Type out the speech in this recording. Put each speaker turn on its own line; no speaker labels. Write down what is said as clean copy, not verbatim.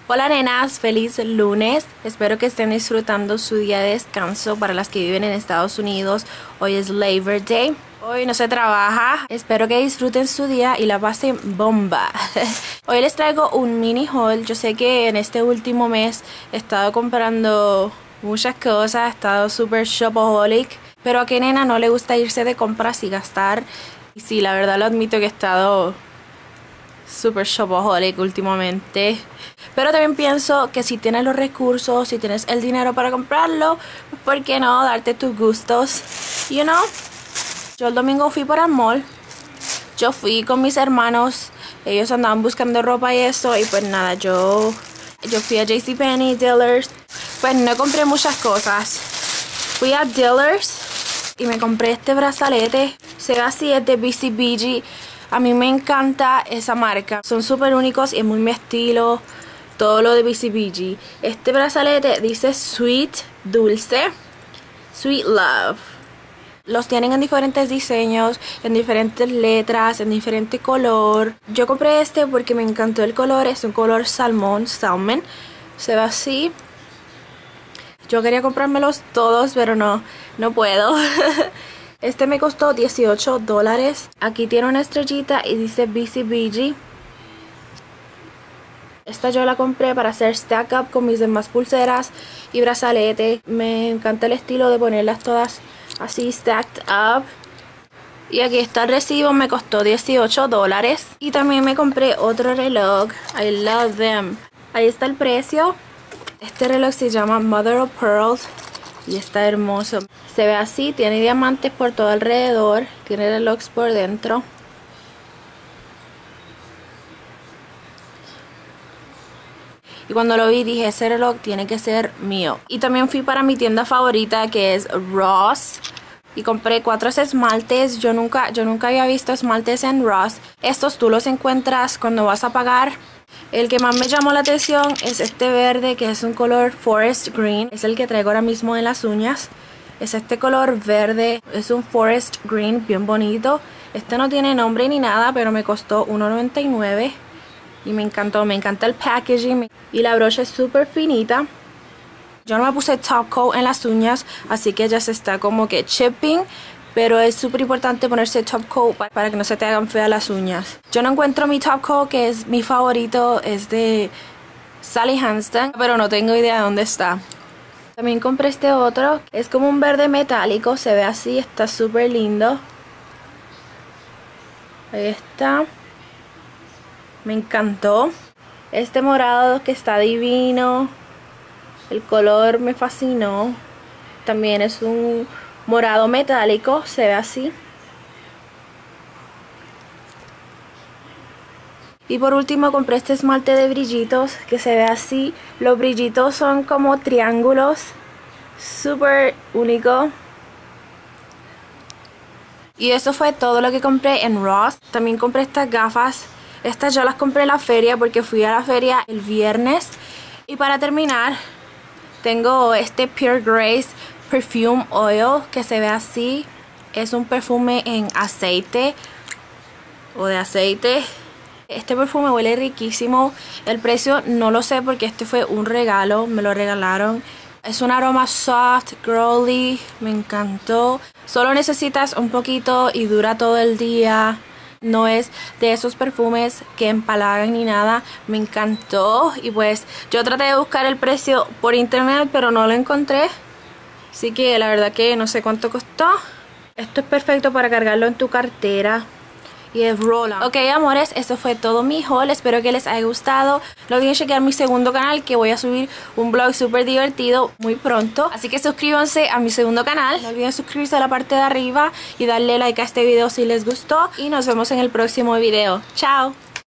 Hola nenas, feliz lunes. Espero que estén disfrutando su día de descanso. Para las que viven en Estados Unidos, hoy es Labor Day. Hoy no se trabaja. Espero que disfruten su día y la pasen bomba. Hoy les traigo un mini haul. Yo sé que en este último mes he estado comprando muchas cosas. He estado super shopaholic. Pero a qué nena no le gusta irse de compras y gastar. Y sí, la verdad lo admito que he estado super shopaholic últimamente. Pero también pienso que si tienes los recursos, si tienes el dinero para comprarlo, ¿por qué no darte tus gustos? You know? Yo el domingo fui para el mall. Yo fui con mis hermanos. Ellos andaban buscando ropa y eso. Y pues nada, yo fui a JCPenney, Dillard's. Pues no compré muchas cosas. Fui a Dillard's y me compré este brazalete. Se ve así, es de BCBG. A mí me encanta esa marca. Son súper únicos y es muy mi estilo. Todo lo de BCBG. Este brazalete dice Sweet, dulce. Sweet Love. Los tienen en diferentes diseños, en diferentes letras, en diferente color. Yo compré este porque me encantó el color. Es un color salmón. Se ve así. Yo quería comprármelos todos, pero no puedo. Este me costó $18. Aquí tiene una estrellita y dice BCBG. Esta yo la compré para hacer stack up con mis demás pulseras y brazalete. Me encanta el estilo de ponerlas todas así stacked up. Y aquí está el recibo, me costó $18. Y también me compré otro reloj. I love them. Ahí está el precio. Este reloj se llama Mother of Pearl y está hermoso. Se ve así, tiene diamantes por todo alrededor, tiene relojes por dentro. Y cuando lo vi dije, ese reloj tiene que ser mío. Y también fui para mi tienda favorita, que es Ross. Y compré 4 esmaltes. Yo nunca había visto esmaltes en Ross. Estos tú los encuentras cuando vas a pagar. El que más me llamó la atención es este verde, que es un color forest green. Es el que traigo ahora mismo en las uñas. Es este color verde. Es un forest green bien bonito. Este no tiene nombre ni nada, pero me costó $1.99. Y me encantó, me encanta el packaging. Y la brocha es súper finita. Yo no me puse top coat en las uñas, así que ya se está como que chipping. Pero es súper importante ponerse top coat para que no se te hagan feas las uñas. Yo no encuentro mi top coat, que es mi favorito, es de Sally Hansen, pero no tengo idea de dónde está. También compré este otro, es como un verde metálico, se ve así, está súper lindo. Ahí está. Me encantó. Este morado que está divino. El color me fascinó. También es un morado metálico, se ve así. Y por último compré este esmalte de brillitos que se ve así. Los brillitos son como triángulos. Súper único. Y eso fue todo lo que compré en Ross. También compré estas gafas. Estas yo las compré en la feria porque fui a la feria el viernes. Y para terminar, tengo este Pure Grace Perfume Oil que se ve así. Es un perfume en aceite o de aceite. Este perfume huele riquísimo. El precio no lo sé porque este fue un regalo, me lo regalaron. Es un aroma soft, girly, me encantó. Solo necesitas un poquito y dura todo el día. No es de esos perfumes que empalagan ni nada. Me encantó. Y pues yo traté de buscar el precio por internet, pero no lo encontré. Así que la verdad que no sé cuánto costó. Esto es perfecto para cargarlo en tu cartera. Y es roll-on. Ok, amores, esto fue todo mi haul. Espero que les haya gustado. No olviden chequear mi segundo canal, que voy a subir un vlog súper divertido muy pronto. Así que suscríbanse a mi segundo canal. No olviden suscribirse a la parte de arriba y darle like a este video si les gustó. Y nos vemos en el próximo video. Chao.